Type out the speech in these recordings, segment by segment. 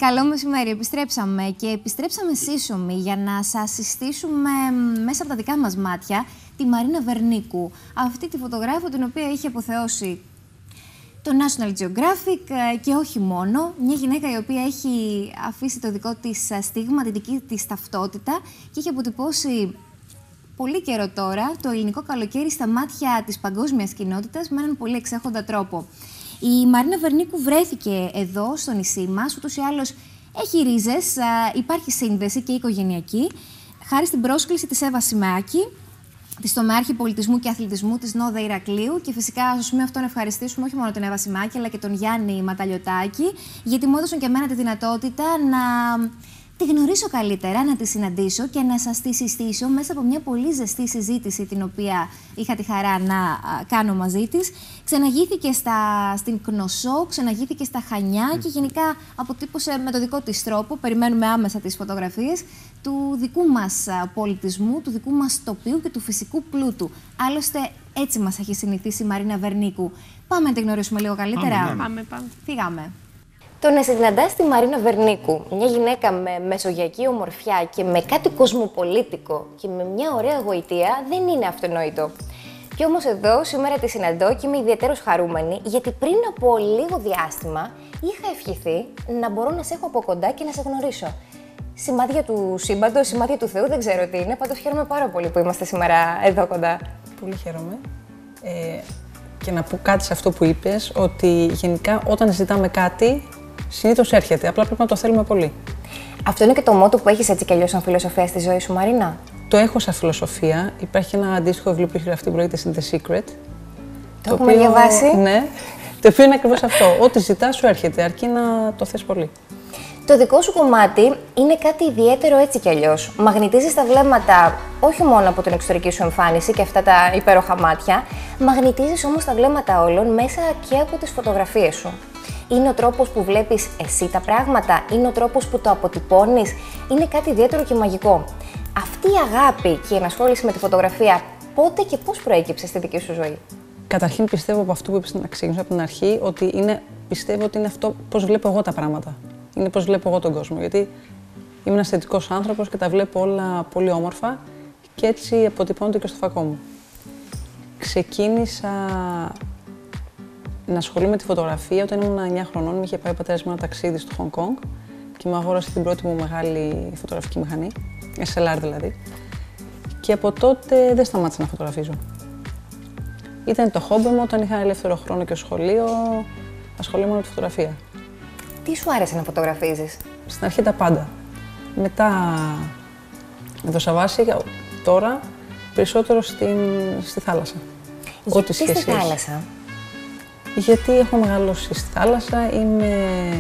Καλό μεσημέρι. Επιστρέψαμε και επιστρέψαμε σύσσωμοι για να σας συστήσουμε μέσα από τα δικά μας μάτια τη Μαρίνα Βερνίκου. Αυτή τη φωτογράφο την οποία είχε αποθεώσει το National Geographic και όχι μόνο. Μια γυναίκα η οποία έχει αφήσει το δικό της στίγμα, τη δική της ταυτότητα και έχει αποτυπώσει πολύ καιρό τώρα το ελληνικό καλοκαίρι στα μάτια της παγκόσμιας κοινότητας με έναν πολύ εξέχοντα τρόπο. Η Μαρίνα Βερνίκου βρέθηκε εδώ στο νησί μας, ούτως ή άλλως έχει ρίζες, υπάρχει σύνδεση και οικογενειακή, χάρη στην πρόσκληση της Εύα Σιμεάκη, της τομεάρχη πολιτισμού και αθλητισμού της Νόδα Ηρακλείου. Και φυσικά στο σημείο αυτό να ευχαριστήσουμε όχι μόνο την Εύα Σιμεάκη, αλλά και τον Γιάννη Ματαλιωτάκη, γιατί μου έδωσαν και εμένα τη δυνατότητα να τη γνωρίσω καλύτερα, να τη συναντήσω και να σας τη συστήσω μέσα από μια πολύ ζεστή συζήτηση την οποία είχα τη χαρά να κάνω μαζί της. Ξαναγήθηκε στην Κνωσό, ξαναγήθηκε στα Χανιά και γενικά αποτύπωσε με το δικό της τρόπο, περιμένουμε άμεσα τις φωτογραφίες, του δικού μας πολιτισμού, του δικού μας τοπίου και του φυσικού πλούτου. Άλλωστε έτσι μας έχει συνηθίσει η Μαρίνα Βερνίκου. Πάμε να τη γνωρίσουμε λίγο καλύτερα. Πάμε. Φύγαμε. Το να συναντάς τη Μαρίνα Βερνίκου, μια γυναίκα με μεσογειακή ομορφιά και με κάτι κοσμοπολίτικο και με μια ωραία γοητεία, δεν είναι αυτονόητο. Κι όμως εδώ σήμερα τη συναντώ και είμαι ιδιαίτερος χαρούμενη, γιατί πριν από λίγο διάστημα είχα ευχηθεί να μπορώ να σε έχω από κοντά και να σε γνωρίσω. Σημάδια του σύμπαντος, σημάδια του Θεού, δεν ξέρω τι είναι, πάντως χαίρομαι πάρα πολύ που είμαστε σήμερα εδώ κοντά. Πολύ χαίρομαι. Και να πω κάτι σε αυτό που είπες, ότι γενικά όταν ζητάμε κάτι, συνήθως έρχεται, απλά πρέπει να το θέλουμε πολύ. Αυτό είναι και το μότο που έχεις έτσι κι αλλιώς σαν φιλοσοφία στη ζωή σου, Μαρίνα? Το έχω σαν φιλοσοφία. Υπάρχει ένα αντίστοιχο βιβλίο που έχει γραφτεί που λέγεται The Secret. Το έχουμε διαβάσει. Ναι, το οποίο είναι ακριβώς αυτό. Ό,τι ζητάς σου έρχεται, αρκεί να το θες πολύ. Το δικό σου κομμάτι είναι κάτι ιδιαίτερο έτσι κι αλλιώς. Μαγνητίζεις τα βλέμματα όχι μόνο από την εξωτερική σου εμφάνιση και αυτά τα υπέροχα μάτια, μαγνητίζεις όμως τα βλέμματα όλων μέσα και από τις φωτογραφίες σου. Είναι ο τρόπος που βλέπεις εσύ τα πράγματα, είναι ο τρόπος που το αποτυπώνεις, είναι κάτι ιδιαίτερο και μαγικό. Αυτή η αγάπη και η ενασχόληση με τη φωτογραφία, πότε και πώς προέκυψε στη δική σου ζωή? Καταρχήν πιστεύω από αυτό που είπες να ξεκινήσω από την αρχή, ότι πιστεύω ότι είναι αυτό πώς βλέπω εγώ τα πράγματα. Είναι πώς βλέπω εγώ τον κόσμο. Γιατί είμαι ένας θετικός άνθρωπος και τα βλέπω όλα πολύ όμορφα και έτσι αποτυπώνονται και στο φακό μου. Ξεκίνησα να ασχολούμαι με τη φωτογραφία όταν ήμουν 9 χρονών. Με είχε πάει ο πατέρας μου ένα ταξίδι στο Χονγκ Κονγκ και μου αγόρασε την πρώτη μου μεγάλη φωτογραφική μηχανή, SLR δηλαδή. Και από τότε δεν σταμάτησα να φωτογραφίζω. Ήταν το χόμπι μου όταν είχα ελεύθερο χρόνο και σχολείο, ασχολούμαι με τη φωτογραφία. Τι σου άρεσε να φωτογραφίζεις? Στην αρχή τα πάντα. Μετά με το Σαββάσι, τώρα περισσότερο στη θάλασσα. Γιατί στη θάλασσα? Γιατί έχω μεγαλώσει στη θάλασσα, είμαι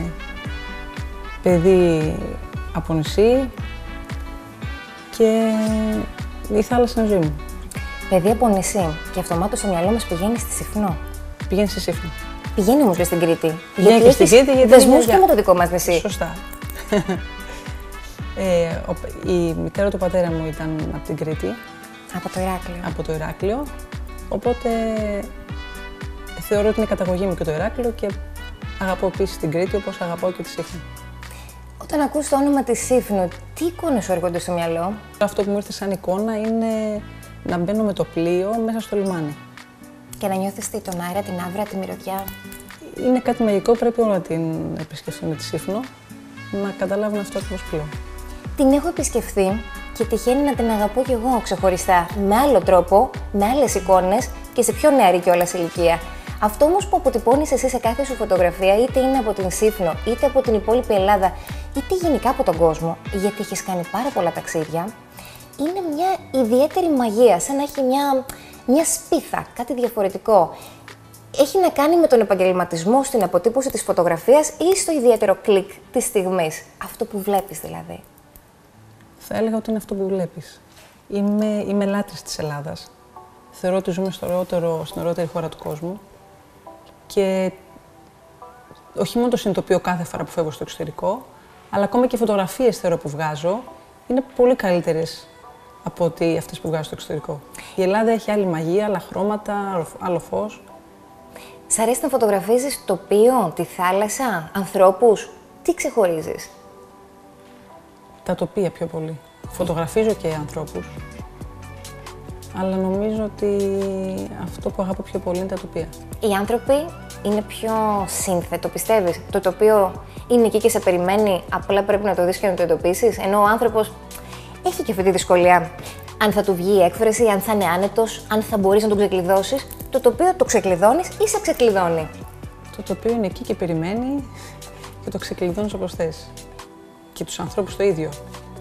παιδί από νησί και η θάλασσα είναι ζωή μου. Παιδί από νησί και αυτομάτως στο μυαλό μας πηγαίνει στη Συφνό. Πηγαίνει στη Σύφνο. Πηγαίνει όμως και στην Κρήτη. Πηγαίνει και στην Κρήτη γιατί δεσμούς και με το δικό μας νησί. Σωστά. Η μητέρα του πατέρα μου ήταν από την Κρήτη. Από το Ηράκλειο. Από το Ηράκλειο. Οπότε θεωρώ ότι είναι καταγωγή μου και το Ηράκλειο και αγαπώ επίσης την Κρήτη όπως αγαπάω και τη Σύφνο. Όταν ακούς το όνομα της Σύφνου, τι εικόνες σου έρχονται στο μυαλό? Αυτό που μου ήρθε σαν εικόνα είναι να μπαίνω με το πλοίο μέσα στο λιμάνι. Και να νιώθεις τον αέρα, την άβρα, τη μυρωδιά. Είναι κάτι μαγικό, πρέπει όλα να την επισκεφθούμε τη Σύφνο, να καταλάβουν αυτό ακριβώς πλέον. Την έχω επισκεφθεί και τυχαίνει να την αγαπώ κι εγώ ξεχωριστά, με άλλο τρόπο, με άλλες εικόνες και σε πιο νεαρή κιόλας ηλικία. Αυτό όμως που αποτυπώνεις εσύ σε κάθε σου φωτογραφία, είτε είναι από την Σύφνο, είτε από την υπόλοιπη Ελλάδα, είτε γενικά από τον κόσμο, γιατί έχεις κάνει πάρα πολλά ταξίδια, είναι μια ιδιαίτερη μαγεία, σαν να έχει μια σπίθα, κάτι διαφορετικό. Έχει να κάνει με τον επαγγελματισμό στην αποτύπωση της φωτογραφίας ή στο ιδιαίτερο κλικ της στιγμής, αυτό που βλέπεις δηλαδή? Θα έλεγα ότι είναι αυτό που βλέπεις. Είμαι λάτρης της Ελλάδας. Θεωρώ ότι ζούμε στην ωραιότερη χώρα του κόσμου και όχι μόνο το συνειδητοποιώ κάθε φορά που φεύγω στο εξωτερικό, αλλά ακόμα και οι φωτογραφίες θεωρώ που βγάζω είναι πολύ καλύτερες από ότι αυτές που βγάζω στο εξωτερικό. Η Ελλάδα έχει άλλη μαγεία, άλλα χρώματα, άλλο φως. Σ' αρέσει να φωτογραφίζεις τοπίο, τη θάλασσα, ανθρώπους? Τι ξεχωρίζεις? Τα τοπία πιο πολύ. Φωτογραφίζω και ανθρώπους, αλλά νομίζω ότι αυτό που αγαπώ πιο πολύ είναι τα τοπία. Οι άνθρωποι είναι πιο σύνθετο, πιστεύεις? Το τοπίο είναι εκεί και σε περιμένει, απλά πρέπει να το δεις και να το εντοπίσεις, ενώ ο άνθρωπος έχει και αυτή τη δυσκολία. Αν θα του βγει η έκφραση, αν θα είναι άνετος, αν θα μπορείς να τον ξεκλειδώσεις, το τοπίο το ξεκλειδώνεις ή σε ξεκλειδώνει? Το τοπίο είναι εκεί και περιμένει και το ξεκλειδώνεις όπως θες. Και τους ανθρώπους το ίδιο.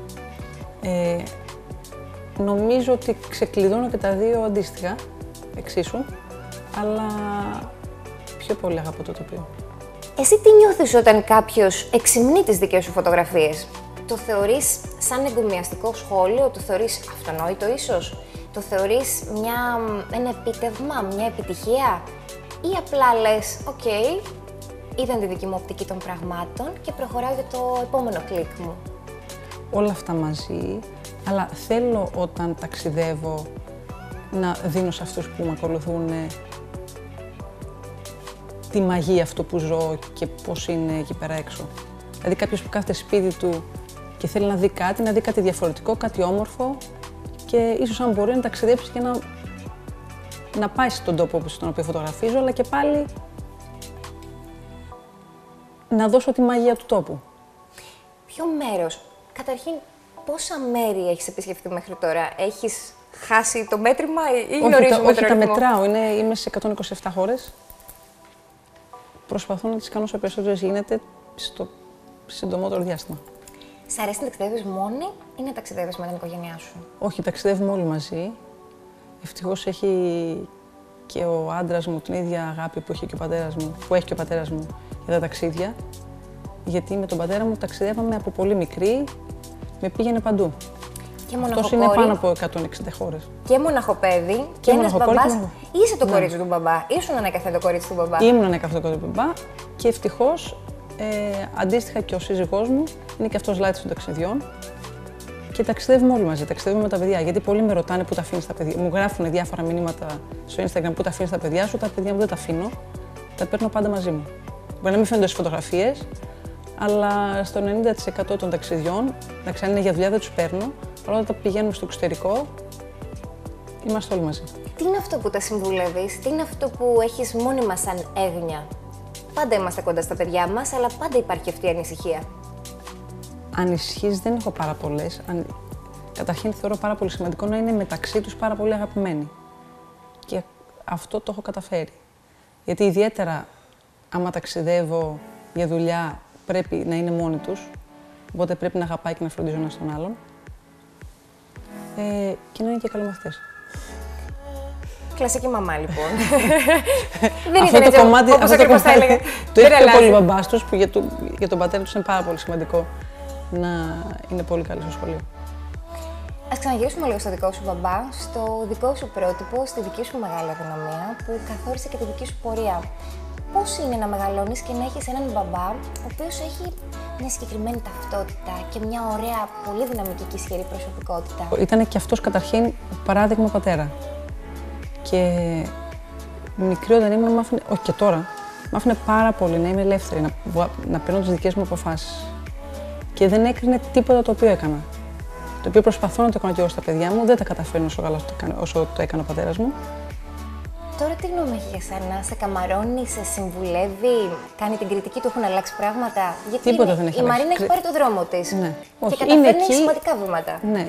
Νομίζω ότι ξεκλειδώνω και τα δύο αντίστοιχα, εξίσου, αλλά πιο πολύ αγαπώ το τοπίο. Εσύ τι νιώθεις όταν κάποιος εξυμνεί τις δικές σου φωτογραφίες? Το θεωρείς σαν εγκομιαστικό σχόλιο, το θεωρείς αυτονόητο ίσως, το θεωρείς ένα επίτευγμα, μια επιτυχία ή απλά λες «ΟΚ, είδαν τη δική μου οπτική των πραγμάτων και προχωράω για το επόμενο κλικ μου»? Όλα αυτά μαζί, αλλά θέλω όταν ταξιδεύω να δίνω σε αυτούς που με ακολουθούν τη μαγεία αυτού που ζω και πώς είναι εκεί πέρα έξω. Δηλαδή κάποιος που κάθεται σπίτι του και θέλει να δει κάτι διαφορετικό, κάτι όμορφο και ίσως αν μπορεί να ταξιδέψει και να πάει στον τόπο στον οποίο φωτογραφίζω, αλλά και πάλι να δώσω τη μαγεία του τόπου. Ποιο μέρος? Καταρχήν, πόσα μέρη έχεις επισκεφτεί μέχρι τώρα? Έχεις χάσει το μέτρημα ή γνωρίζεις το μέτρημα? Όχι, τα μετράω. Είμαι σε 127 χώρες. Προσπαθώ να τις κάνω όσο περισσότερες γίνεται στο συντομότερο διάστημα. Σ' αρέσει να ταξιδεύεις μόνη ή να ταξιδεύεις με την οικογένειά σου? Όχι, ταξιδεύουμε όλοι μαζί. Ευτυχώς έχει και ο άντρας μου την ίδια αγάπη που έχει και ο πατέρας μου για τα ταξίδια. Γιατί με τον πατέρα μου ταξιδεύαμε από πολύ μικρή, με πήγαινε παντού. Αυτός είναι πάνω από 160 χώρες. Και μοναχοπέδι και ένας μπαμπάς. Είσαι το κορίτσι του μπαμπά, ήσουν ανέκαθεν το κορίτσι του μπαμπά? Ήμουν ανέκαθεν το κορίτσι του μπαμπά και ευτυχώς αντίστοιχα και ο σύζυγός μου είναι και αυτός λάτρης των ταξιδιών και ταξιδεύουμε όλοι μαζί, ταξιδεύουμε με τα παιδιά. Γιατί πολλοί με ρωτάνε πού τα αφήνεις τα παιδιά. Μου γράφουν διάφορα μηνύματα στο Instagram πού τα αφήνεις τα παιδιά σου. Τα παιδιά μου δεν τα αφήνω, τα παίρνω πάντα μαζί μου. Μπορεί να μην φαίνονται στις φωτογραφίες, αλλά στο 90% των ταξιδιών, αν είναι για δουλειά δεν τους παίρνω, αλλά όταν πηγαίνουμε στο εξωτερικό, είμαστε όλοι μαζί. Τι είναι αυτό που τα συμβουλεύεις, τι είναι αυτό που έχεις μόνιμα σαν έγνοια? Πάντα είμαστε κοντά στα παιδιά μας, αλλά πάντα υπάρχει αυτή η ανησυχία. Ανησυχίες δεν έχω πάρα πολλές. Καταρχήν θεωρώ πάρα πολύ σημαντικό να είναι μεταξύ τους πάρα πολύ αγαπημένοι. Και αυτό το έχω καταφέρει. Γιατί ιδιαίτερα άμα ταξιδεύω για δουλειά, πρέπει να είναι μόνοι τους, οπότε πρέπει να αγαπάει και να φροντίζω ένας τον άλλον και να είναι και καλομαθητές. Κλασική μαμά, λοιπόν. Δεν αυτό το κομμάτι, όπως ακριβώς θα έλεγα. Το έχει πιο πολύ ο μπαμπάς τους, που για τον πατέρα τους είναι πάρα πολύ σημαντικό να είναι πολύ καλή στο σχολείο. Ας ξαναγυρίσουμε λίγο στο δικό σου μπαμπά, στο δικό σου πρότυπο, στη δική σου μεγάλη αδυναμία που καθόρισε και τη δική σου πορεία. Πώς είναι να μεγαλώνεις και να έχεις έναν μπαμπά ο οποίος έχει μια συγκεκριμένη ταυτότητα και μια ωραία, πολύ δυναμική και ισχυρή προσωπικότητα? Ήταν και αυτός καταρχήν παράδειγμα πατέρα. Και μικρή όταν ήμουν, όχι και τώρα, μ' άφηνε πάρα πολύ να είμαι ελεύθερη, να παίρνω τις δικές μου αποφάσεις. Και δεν έκρινε τίποτα το οποίο έκανα. Το οποίο προσπαθώ να το κάνω και εγώ στα παιδιά μου, δεν τα καταφέρνω όσο καλά όσο το έκανε ο πατέρας μου. Τώρα τι γνώμη έχει για σένα, σε καμαρώνει, σε συμβουλεύει, κάνει την κριτική του, έχουν αλλάξει πράγματα? Γιατί τίποτα δεν έχει η Μαρίνα έχει πάρει το δρόμο της και καταφέρνει σημαντικά βήματα. Ναι,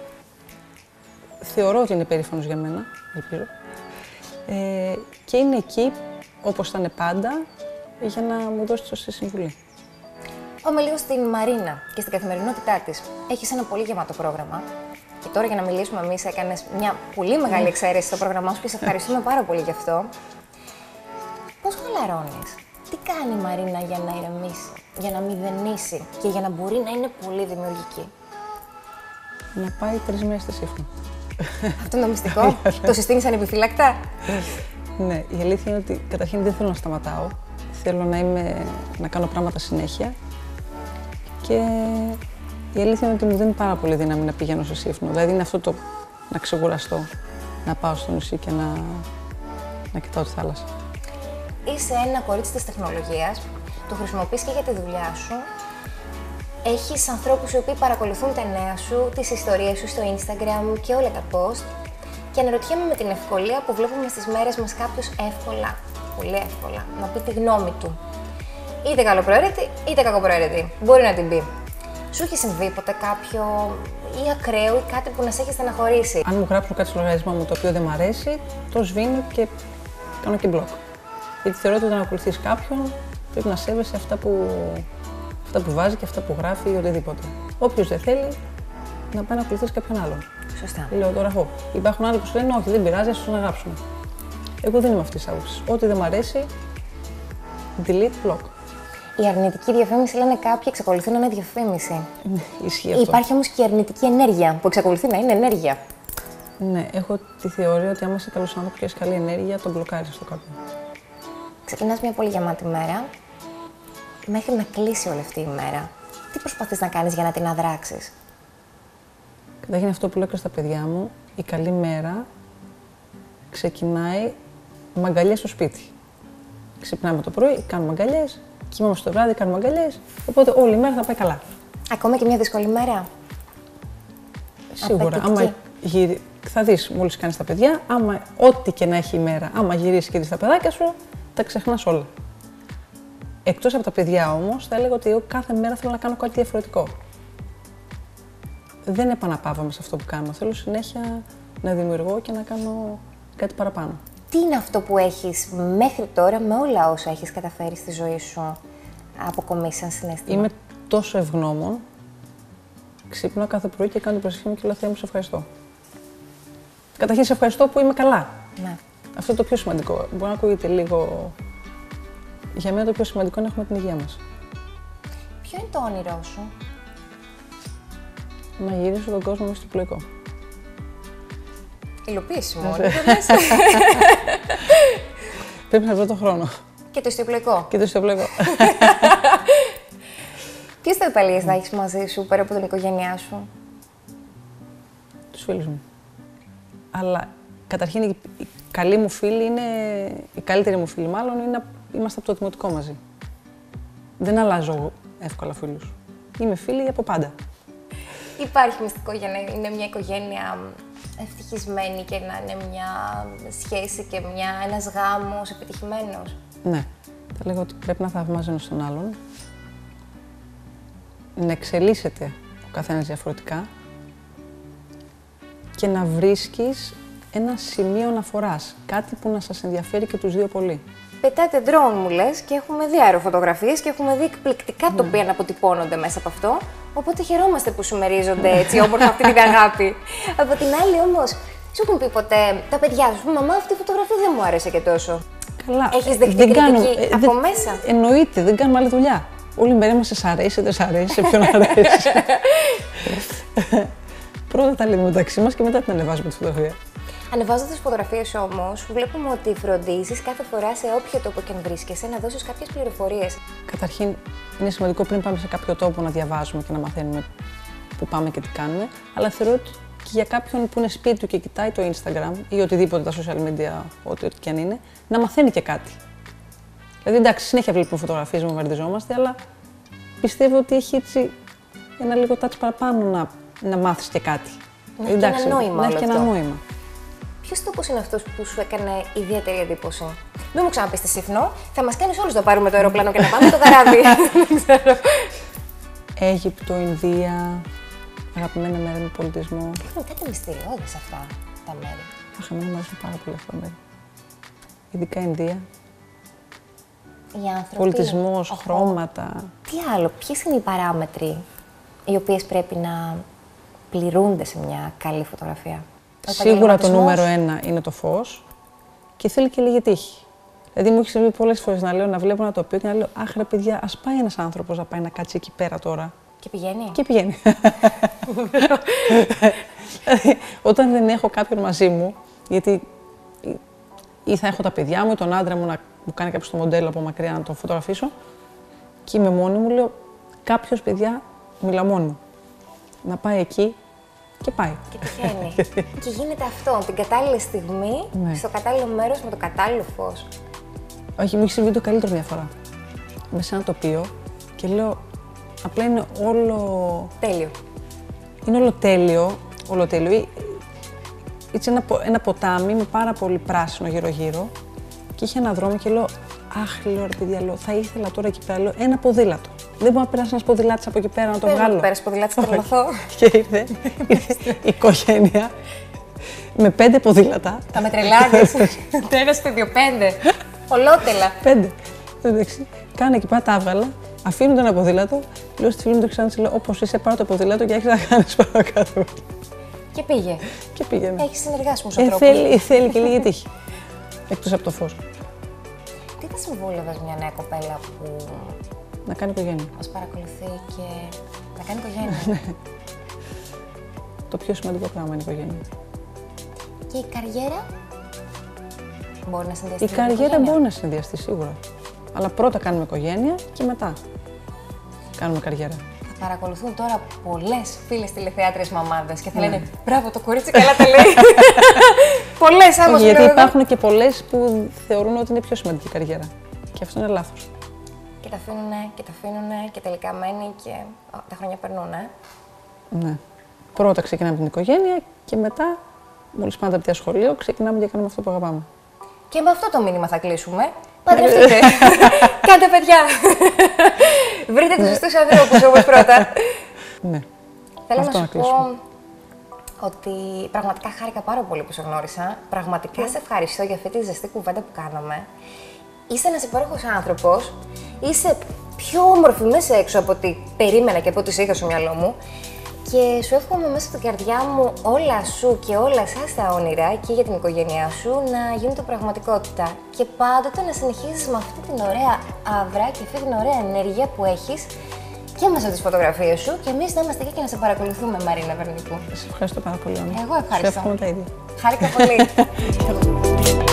θεωρώ ότι είναι περήφανος για μένα, ελπίζω. Και είναι εκεί, όπως ήταν πάντα, για να μου δώσει τη σωστή συμβουλή. Πάμε λίγο στην Μαρίνα και στην καθημερινότητά της. Έχεις ένα πολύ γεμάτο πρόγραμμα. Και τώρα για να μιλήσουμε εμείς, έκανες μια πολύ μεγάλη εξαίρεση στο πρόγραμμά σου και σε ευχαριστούμε πάρα πολύ γι' αυτό. Πώς χαλαρώνεις? Τι κάνει η Μαρίνα για να ηρεμήσει, για να μηδενίσει και για να μπορεί να είναι πολύ δημιουργική? Να πάει 3 μέρες στη Σύφνο. Αυτό είναι το μυστικό? Το συστήνεις ανεπιφύλακτα? Ναι, η αλήθεια είναι ότι καταρχήν δεν θέλω να σταματάω. Θέλω να κάνω πράγματα συνέχεια. Και η αλήθεια είναι ότι μου δίνει πάρα πολύ δύναμη να πηγαίνω σε Σύφνο. Δηλαδή είναι αυτό το να ξεκουραστώ, να πάω στο νησί και να κοιτάω τη θάλασσα. Είσαι ένα κορίτσι της τεχνολογίας το χρησιμοποιείς και για τη δουλειά σου. Έχεις ανθρώπους οι οποίοι παρακολουθούν τα νέα σου, τις ιστορίες σου στο Instagram και όλα τα post. Και αναρωτιέμαι με την ευκολία που βλέπουμε στις μέρες μας κάποιος εύκολα, πολύ εύκολα, να πει τη γνώμη του. Είτε καλοπροαίρετη, είτε κακοπροαίρετη. Μπορεί να την πει. Σου έχει συμβεί ποτέ κάποιο ή ακραίο ή κάτι που να σε έχει στεναχωρήσει? Αν μου γράψουν κάτι στο λογαριασμό μου το οποίο δεν μου αρέσει, το σβήνω και κάνω και μπλοκ. Γιατί θεωρώ ότι όταν ακολουθείς κάποιον, πρέπει να σέβεσαι αυτά που βάζει και αυτά που γράφει ή οτιδήποτε. Όποιος δεν θέλει, να πάει να ακολουθήσει κάποιον άλλον. Σωστά. Λέω τώρα εγώ. Υπάρχουν άλλοι που σου λένε όχι, δεν πειράζει, ας τους αναγράψουμε. Εγώ δεν είμαι αυτής της άποψης. Ό,τι δεν μου αρέσει, delete, block. Η αρνητική διαφήμιση, λένε κάποιοι, εξακολουθεί να είναι διαφήμιση. Ισχύει αυτό. Υπάρχει όμως και η αρνητική ενέργεια, που εξακολουθεί να είναι ενέργεια. Ναι, έχω τη θεωρία ότι άμα είσαι καλός άνθρωπος και έχεις καλή ενέργεια, τον μπλοκάρεις στο κάποιον. Ξεκινάς μια πολύ γεμάτη μέρα, μέχρι να κλείσει όλη αυτή η μέρα. Τι προσπαθείς να κάνεις για να την αδράξεις? Καταρχήν αυτό που λέω και στα παιδιά μου, η καλή μέρα ξεκινάει με αγκαλιές στο σπίτι. Ξυπνάμε το πρωί, κάνουμε αγκαλιές, κοιμόμαστε το βράδυ, κάνουμε αγκαλιές, οπότε όλη η μέρα θα πάει καλά. Ακόμα και μια δύσκολη μέρα? Σίγουρα, άμα θα δεις μόλις κάνεις τα παιδιά, άμα ό,τι και να έχει η μέρα, άμα γυρίσεις και δεις τα παιδάκια σου, τα ξεχνάς όλα. Εκτός από τα παιδιά όμως, θα έλεγα ότι εγώ κάθε μέρα θέλω να κάνω κάτι διαφορετικό. Δεν επαναπαύομαι σε αυτό που κάνω. Θέλω συνέχεια να δημιουργώ και να κάνω κάτι παραπάνω. Τι είναι αυτό που έχεις μέχρι τώρα, με όλα όσα έχεις καταφέρει στη ζωή σου, αποκομίσει σαν συναίσθημα? Είμαι τόσο ευγνώμων. Ξύπνω κάθε πρωί και κάνω την προσευχή μου και λέω Θεέ μου, σε ευχαριστώ. Καταρχήν σε ευχαριστώ που είμαι καλά. Ναι. Αυτό είναι το πιο σημαντικό. Μπορεί να ακούγεται λίγο. Για μένα το πιο σημαντικό είναι να έχουμε την υγεία μας. Ποιο είναι το όνειρό σου? Να γυρίσω τον κόσμο στο πλοϊκό. Υλοποίησιμο, Πρέπει να βρω τον χρόνο. Και το ιστιοπλοϊκό. Και το ιστιοπλοϊκό. Ποιες θεοπαλίες θα έχεις μαζί σου πέρα από την οικογένειά σου? Τους φίλους μου. Αλλά καταρχήν η καλή μου φίλη είναι, η καλύτερη μου φίλη μάλλον, είναι να είμαστε από το δημοτικό μαζί. Δεν αλλάζω εύκολα φίλους. Είμαι φίλη από πάντα. Υπάρχει μυστικό για να είναι μια οικογένεια ευτυχισμένη και να είναι μια σχέση και ένας γάμος επιτυχημένος? Ναι. Θα λέγω ότι πρέπει να θαυμάζει ένας τον άλλον, να εξελίσσεται ο καθένας διαφορετικά και να βρίσκεις ένα σημείο αναφοράς, κάτι που να σας ενδιαφέρει και τους δύο πολύ. Πετάτε ντρόουν, μου λες, και έχουμε δει αεροφωτογραφίες και έχουμε δει εκπληκτικά τοπία να αποτυπώνονται μέσα από αυτό. Οπότε χαιρόμαστε που σου μερίζονται έτσι όμορφα αυτή την αγάπη. Από την άλλη όμως, σου έχουν πει ποτέ τα παιδιά σου, μαμά, αυτή η φωτογραφία δεν μου άρεσε και τόσο? Καλά. Έχεις δεχτεί κριτική από μέσα? Εννοείται, δεν κάνουμε άλλη δουλειά. Όλη μέρα μας σε αρέσει, δεν σ' αρέσει, σε ποιον αρέσει. Πρώτα τα λέμε μεταξύ μας και μετά την ανεβάζουμε τη φωτογραφία. Ανεβάζοντας τις φωτογραφίες όμως, βλέπουμε ότι φροντίζεις κάθε φορά σε όποιο τόπο και αν βρίσκεσαι να δώσεις κάποιες πληροφορίες. Καταρχήν, είναι σημαντικό πριν πάμε σε κάποιο τόπο να διαβάζουμε και να μαθαίνουμε πού πάμε και τι κάνουμε, αλλά θεωρώ ότι και για κάποιον που είναι σπίτι του και κοιτάει το Instagram ή οτιδήποτε, τα social media, ό,τι και αν είναι, να μαθαίνει και κάτι. Δηλαδή, εντάξει, συνέχεια βλέπουμε φωτογραφίες, βομβαρδιζόμαστε, αλλά πιστεύω ότι έχει έτσι ένα λίγο touch παραπάνω να μάθεις και κάτι. Να έχει ένα νόημα. Να έχει ένα νόημα. Ποιος τόπος είναι αυτός που σου έκανε ιδιαίτερη εντύπωση? Μην μου ξαναπείς τη Σύφνο, θα μας κάνεις όλους να πάρουμε το αεροπλάνο και να πάμε το καράβι. Δεν ξέρω. Αίγυπτο, Ινδία, αγαπημένα μέρη με πολιτισμό. Έχουν κάτι μυστηριώδες αυτά τα μέρη. Αχ, εμένα μου αρέσουν πάρα πολύ αυτά τα μέρη. Ειδικά Ινδία. Οι άνθρωποι. Πολιτισμός, χρώματα. Τι άλλο, ποιες είναι οι παράμετροι οι οποίες πρέπει να πληρούνται σε μια καλή φωτογραφία? Σίγουρα το νούμερο 1 είναι το φως και θέλει και λίγη τύχη. Δηλαδή, μου έχει συμβεί πολλές φορές να λέω, να βλέπω ένα τοπίο και να λέω αχ, ρε παιδιά, ας πάει ένας άνθρωπος να πάει να κάτσει εκεί πέρα τώρα. Και πηγαίνει. Και πηγαίνει. Όταν δεν έχω κάποιον μαζί μου, γιατί ή θα έχω τα παιδιά μου ή τον άντρα μου να μου κάνει κάποιο το μοντέλο από μακριά να το φωτογραφίσω και είμαι μόνη μου, λέω κάποιος, παιδιά, μιλά μόνη μου. Να πάει εκεί. Και πάει. Και τυχαίνει. Και γίνεται αυτό, την κατάλληλη στιγμή, στο κατάλληλο μέρος, με το κατάλληλο φως. Όχι, μου έχει συμβεί το καλύτερο μια φορά. μέσα σε ένα τοπίο και λέω, απλά είναι όλο... Τέλειο. Είναι όλο τέλειο. Έτσι ένα ποτάμι με πάρα πολύ πράσινο γύρω-γύρω και είχε ένα δρόμο και λέω, αχ, λέω ρε παιδιά, λέω, θα ήθελα τώρα εκεί πέρα, λέω, ένα ποδήλατο. Δεν μπορεί να περάσει ένας ποδηλάτης από εκεί πέρα να το βγάλω. Πέρασε ποδηλάτης, θα τρελαθώ. Και ήρθε η οικογένεια με 5 ποδήλατα. Θα με τρελάδεις. Το ένα στο 2-5. Ολότελα. 5. Εντάξει. Κάνω εκεί πέρα, τα έβγαλα, αφήνω ένα ποδήλατο, λέω στη φίλη μου το ξανά, λέω, όπως είσαι, πάρω το ποδήλατο και άρχισα να κάνεις παρακάτω. Και πήγε. Και πήγαινε. Έχει συνεργάσιμους ανθρώπους. Θέλει και λίγη τύχη. Εκτός από το φως. Τι θα συμβούλευες μια νέα κοπέλα που Να κάνει οικογένεια. μας παρακολουθεί και να κάνει οικογένεια? Το πιο σημαντικό πράγμα είναι η οικογένεια. Και η καριέρα μπορεί να συνδυαστεί? Η καριέρα μπορεί να συνδυαστεί σίγουρα. Αλλά πρώτα κάνουμε οικογένεια και μετά κάνουμε καριέρα. Θα παρακολουθούν τώρα πολλές φίλες τηλεθεάτριες μαμάδες και θα λένε μπράβο, το κορίτσι καλά τα λέει. Πολλές άμα σου Γιατί λέω υπάρχουν και πολλές που θεωρούν ότι είναι πιο σημαντική η καριέρα. Και αυτό είναι λάθος. Και τα αφήνουνε και τελικά μένει και τα χρόνια περνούν, Ναι. Πρώτα ξεκινάμε την οικογένεια και μετά, μόλις πάμε από το σχολείο, ξεκινάμε και κάνουμε αυτό που αγαπάμε. Και με αυτό το μήνυμα θα κλείσουμε. Παντρευτείτε. Κάντε παιδιά. Βρείτε τους σωστούς ανθρώπους όμως πρώτα. Ναι. Θέλω Αυτό να να σου πω ότι πραγματικά χάρηκα πάρα πολύ που σε γνώρισα. Πραγματικά σε ευχαριστώ για αυτή τη ζεστή κουβέντα που κάναμε. Είσαι ένας υπέροχος άνθρωπος. Είσαι πιο όμορφη μέσα έξω από ό,τι περίμενα και από ό,τι είχα στο μυαλό μου. Και σου εύχομαι μέσα στην καρδιά μου όλα σου και όλα σας τα όνειρα και για την οικογένειά σου να γίνουν πραγματικότητα. Και πάντοτε να συνεχίζεις με αυτή την ωραία άβρα και αυτή την ωραία ενέργεια που έχεις και μέσα από τις φωτογραφίες σου. Και εμείς να είμαστε εκεί και να σε παρακολουθούμε, Μαρίνα Βερνίκου. Σε ευχαριστώ πάρα πολύ. Εγώ ευχαριστώ. Σε εύχομαι τα ίδια. Χάρηκα πολύ.